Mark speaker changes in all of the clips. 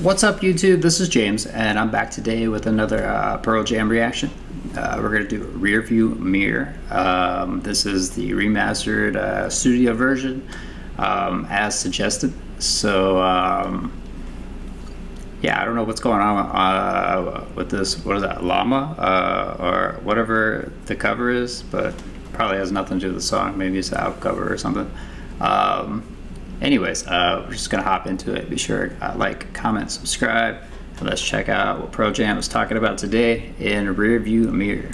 Speaker 1: What's up YouTube, this is James and I'm back today with another Pearl Jam reaction. We're going to do Rearviewmirror. This is the remastered studio version as suggested. So yeah, I don't know what's going on with this, what is that, llama or whatever the cover is, but probably has nothing to do with the song. Maybe it's an album cover or something. Anyways, we're just gonna hop into it. Be sure to like, comment, subscribe, and let's check out what Pearl Jam is talking about today in Rearviewmirror.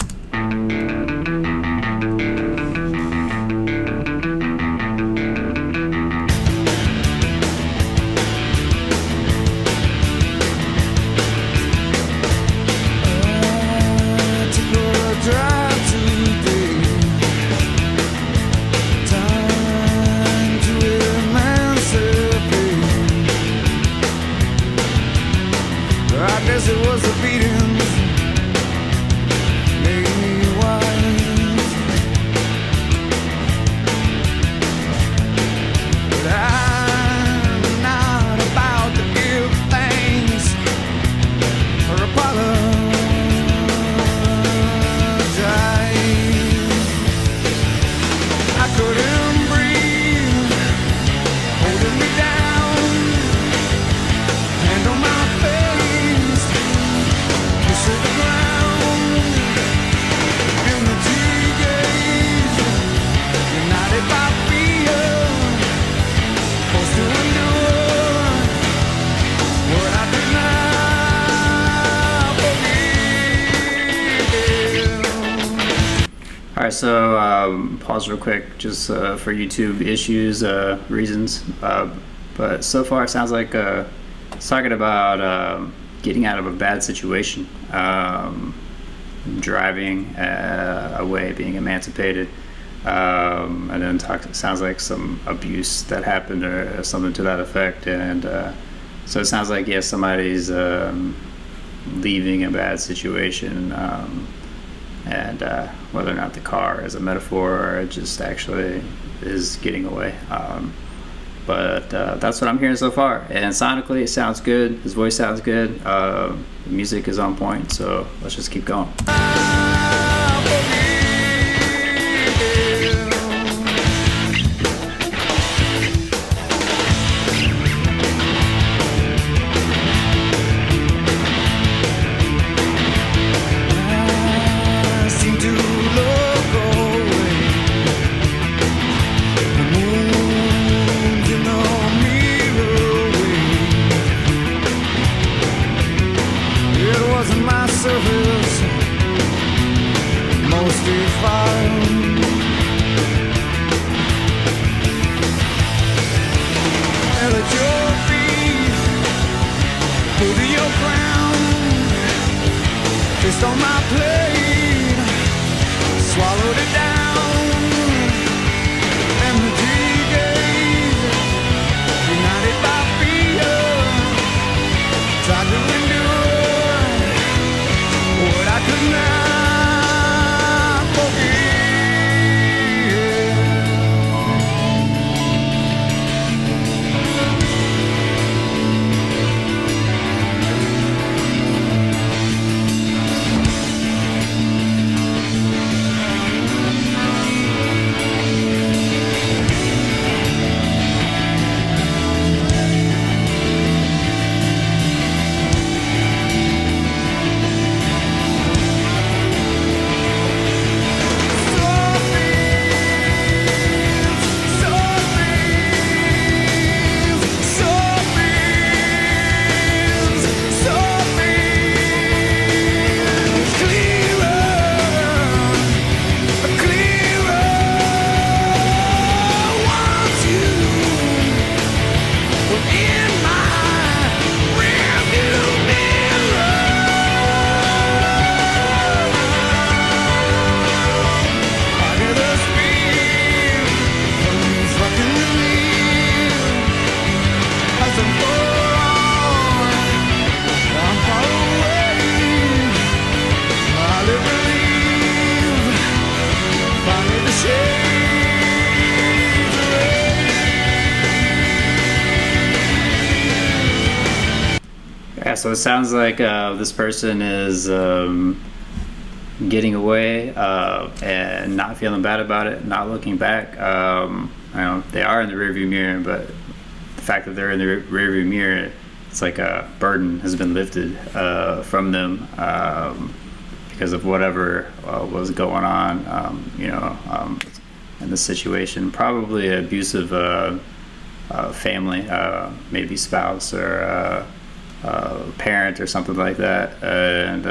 Speaker 2: I guess it was the beatings made me wise, but I'm not about to give thanks or apologize. I couldn't breathe, holding me down, hand on my to the ground, unity gaze, united by fear, forced to endure what I did not forgive.
Speaker 1: Alright, so pause real quick just for YouTube issues, reasons, but so far it sounds like it's talking about getting out of a bad situation, driving away, being emancipated, and then sounds like some abuse that happened or something to that effect. And so it sounds like, yeah, somebody's leaving a bad situation, and whether or not the car is a metaphor or it just actually is getting away. But that's what I'm hearing so far, and sonically it sounds good, his voice sounds good, the music is on point, so let's just keep going.
Speaker 2: Most defined.
Speaker 1: so it sounds like this person is getting away and not feeling bad about it, not looking back. You know, they are in the rearview mirror, but the fact that they're in the rearview mirror, it's like a burden has been lifted from them because of whatever was going on, you know, in the situation. Probably an abusive family, maybe spouse or parent or something like that, and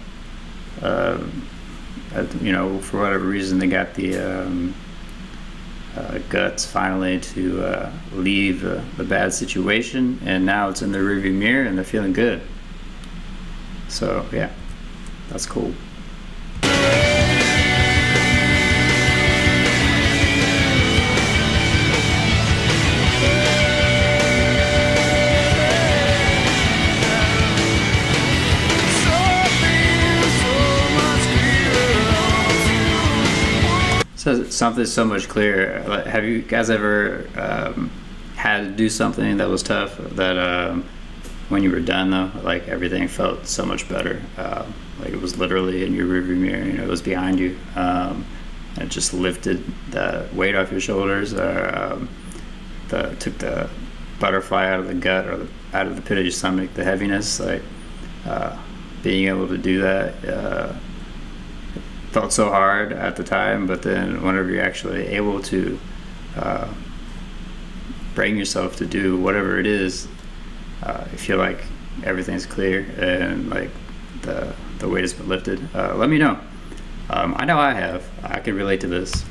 Speaker 1: you know, for whatever reason, they got the guts finally to leave the bad situation, and now it's in the rearview mirror and they're feeling good. So yeah, that's cool. So something so much clearer. Have you guys ever had to do something that was tough that when you were done though, like everything felt so much better? Like it was literally in your rearview mirror, you know, it was behind you. And it just lifted the weight off your shoulders, or took the butterfly out of the gut, or out of the pit of your stomach, the heaviness. Like being able to do that felt so hard at the time, but then whenever you're actually able to bring yourself to do whatever it is, you feel like everything's clear and like the weight has been lifted. Let me know. I know I have. I can relate to this.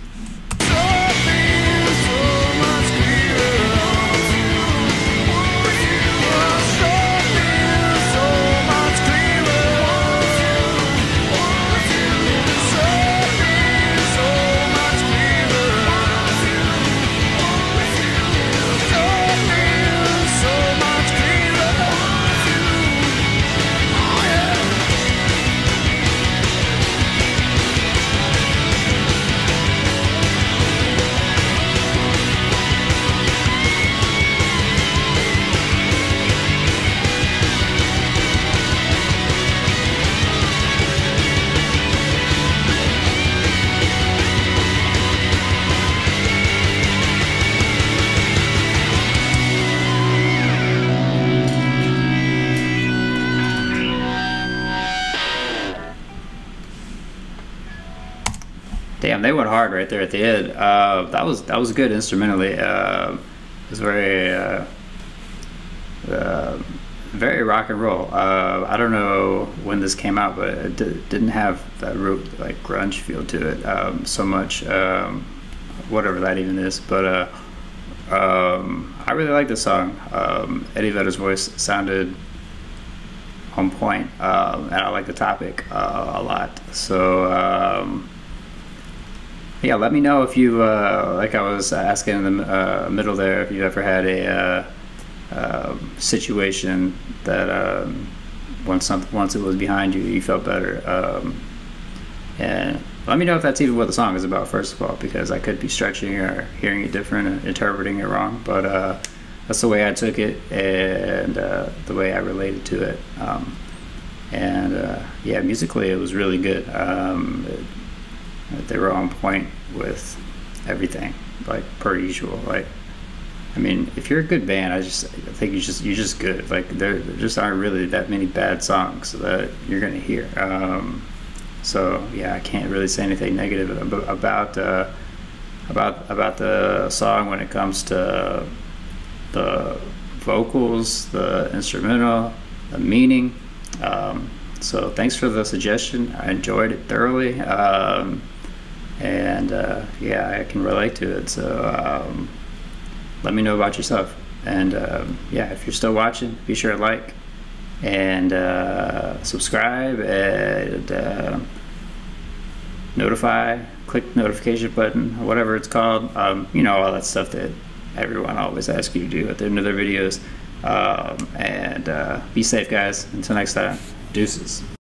Speaker 1: Damn, they went hard right there at the end. That was good instrumentally. It was very very rock and roll. I don't know when this came out, but it didn't have that like grunge feel to it so much. Whatever that even is, but I really like this song. Eddie Vedder's voice sounded on point, and I like the topic a lot. So. Yeah, let me know if you, like I was asking in the middle there, if you ever had a situation that once it was behind you, you felt better. And let me know if that's even what the song is about, first of all, because I could be stretching or hearing it different and interpreting it wrong. But that's the way I took it and the way I related to it. Yeah, musically it was really good. They were on point with everything, like per usual. Like, I mean, if you're a good band, I think you're just good. Like, there just aren't really that many bad songs that you're gonna hear. So yeah, I can't really say anything negative about the song when it comes to the vocals, the instrumental, the meaning. So thanks for the suggestion. I enjoyed it thoroughly. Yeah, I can relate to it. So let me know about yourself. And yeah, if you're still watching, be sure to like and subscribe and notify, click the notification button, or whatever it's called. You know, all that stuff that everyone always asks you to do at the end of their videos. Be safe, guys. Until next time, deuces.